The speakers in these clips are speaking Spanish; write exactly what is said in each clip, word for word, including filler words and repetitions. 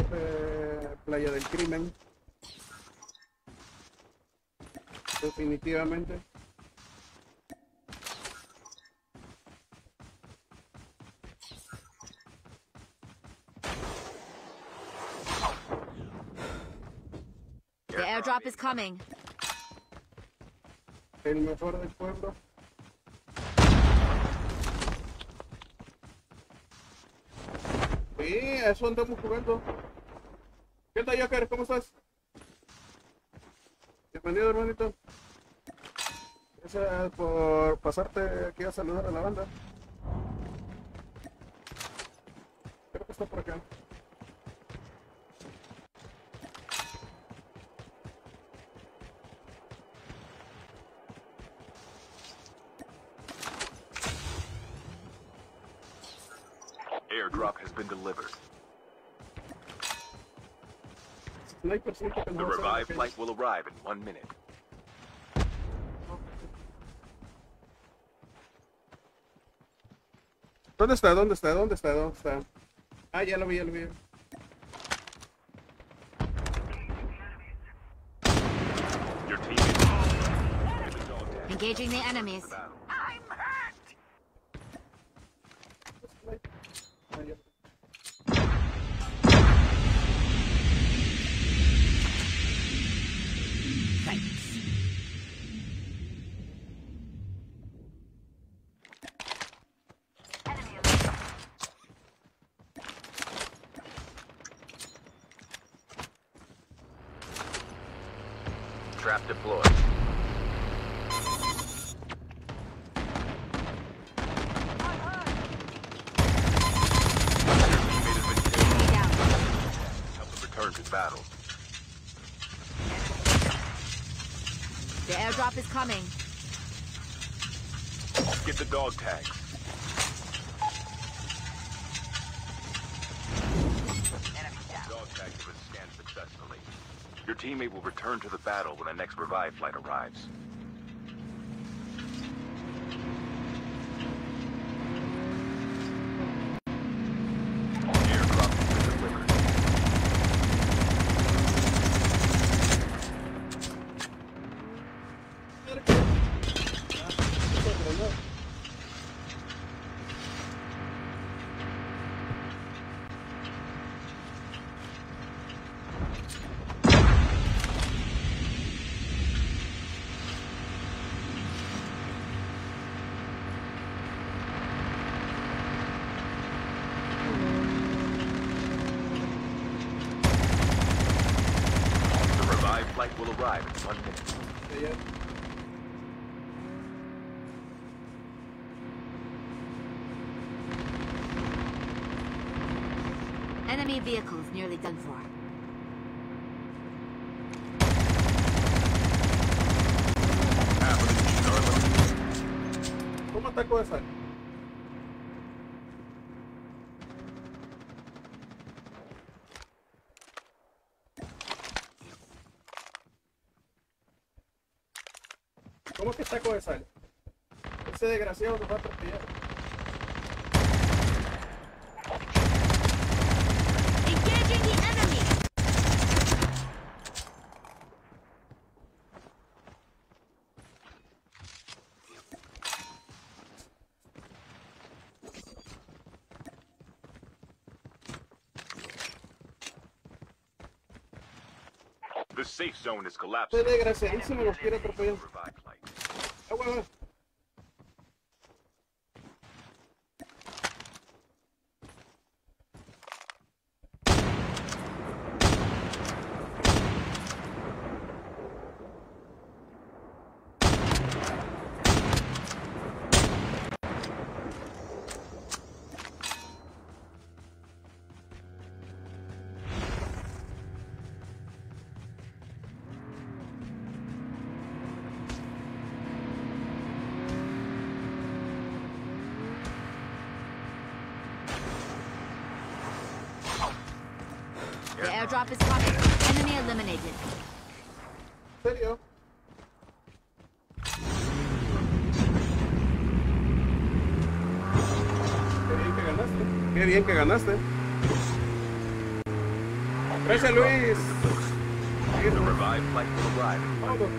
Eh, Playa del Crimen. Definitivamente. The airdrop is coming. El mejor del pueblo. Sí, a eso andamos jugando. ¿Qué tal, Joker? ¿Cómo estás? Bienvenido, hermanito. Gracias por pasarte aquí a saludar a la banda. Creo que está por acá. Airdrop has been delivered. Sniper, sí, que The no revived sabe flight will arrive in one minute. ¿Dónde está? ¿Dónde está? ¿Dónde está? ¿Dónde está? Ah, ya lo vi, ya lo vi. Your team is Engaging the enemies. I'm hurt. Ah, ya. Thanks. Trap deployed. Enemy down. Help them return to battle. The airdrop is coming. Get the dog tags. Dog tags have been scanned successfully. Your teammate will return to the battle when the next revive flight arrives. Airdrop has been delivered. The revive flight will arrive in one minute. Ya, ya. Enemy vehicles nearly done for. Half of the teams are eliminated. ¿Cómo ataco esa? ¿Cómo que saco de sal? Ese desgraciado nos va a atropellar. Engaging the enemy. The safe zone is Ese collapsing. desgraciadísimo nos quiere atropellar. Revive flight. Ah, bueno. The airdrop is coming. Enemy eliminated. ¿En serio? Qué bien que ganaste. Qué bien que ganaste. Gracias, Luis. The revived flight will arrive in one Todo.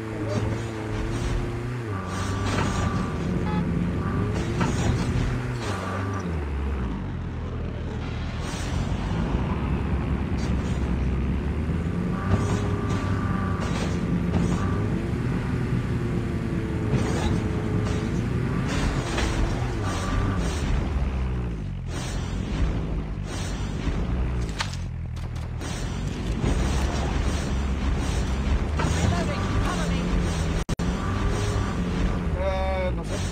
Ah, no sé.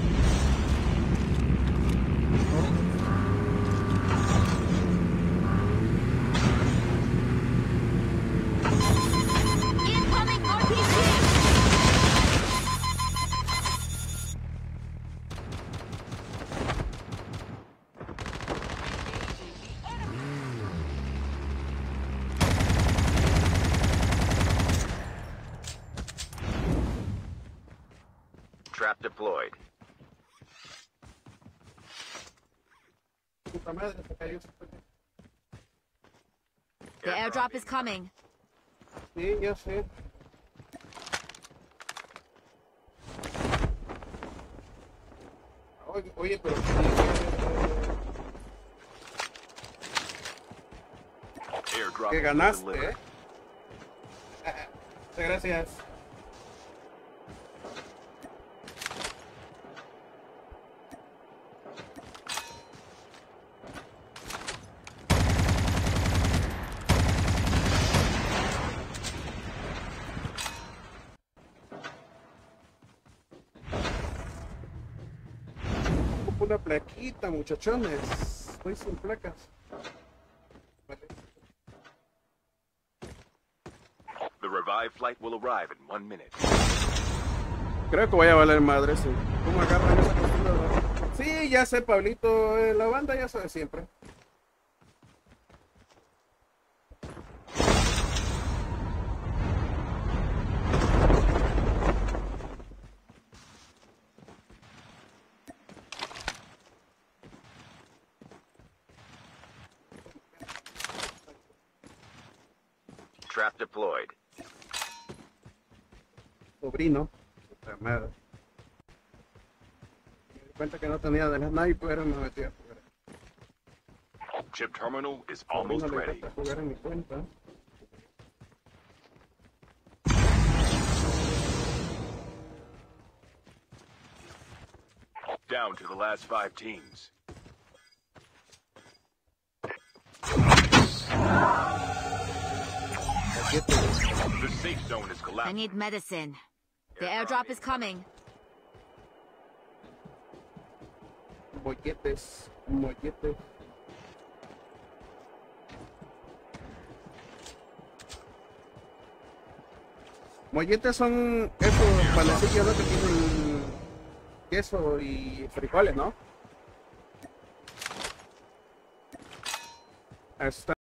Incoming R P G! trap deployed. Puta madre, se cayó. The airdrop is coming. Sí, ya sé. Oye, oye, pero... Airdrop Que is ganaste, delivered. ¿eh? Ah, ah, gracias. Una plaquita, muchachones. Estoy sin placas. Vale. The revived flight will arrive in one minute. Creo que voy a valer madre, sí. ¿Cómo agarran esa costura? ¿Verdad? Sí, ya sé, Pablito. eh, La banda ya sabe siempre. Trap deployed. Sobrino. Puta madre. Me di cuenta que no tenía de la sniper, me metí a jugar. Chip terminal is Sobrino almost le ready. encanta jugar en mi cuenta. Down to the last five teams. The safe zone is I collapsed. need medicine. The airdrop is coming. Molletes, molletes. Molletes son esos panecillos, ¿no? Que tienen queso y frijoles, ¿no? Está